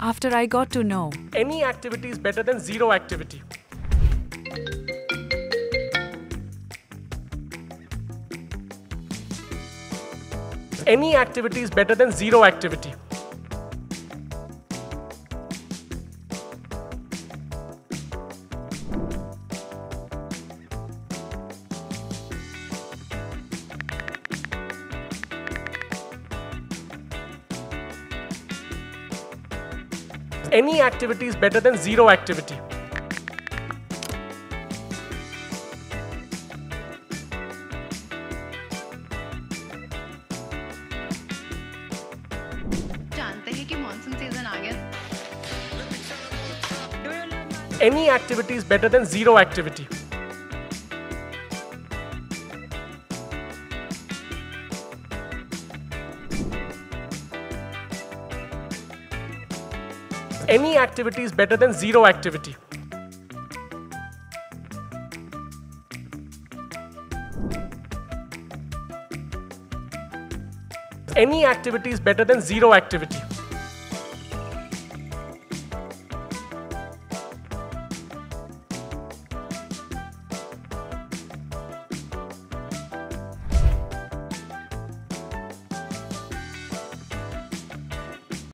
after I got to know Any activity is better than zero activity. Any activity is better than zero activity. Any activity is better than zero activity. जानते हैं कि monsoon season आ गया. Any activity is better than zero activity. Any activity is better than zero activity. Any activity is better than zero activity.